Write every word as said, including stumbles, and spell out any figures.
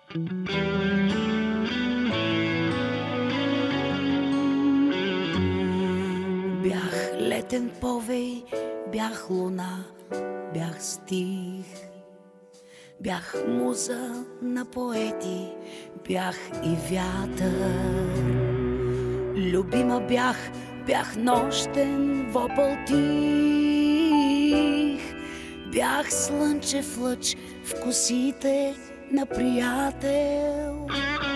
Бях летен повей, бях луна, бях стих, бях муза на поети, бях и вятър. Любима бях, бях нощен вопъл тих, бях слънчев лъч в косите на приятел.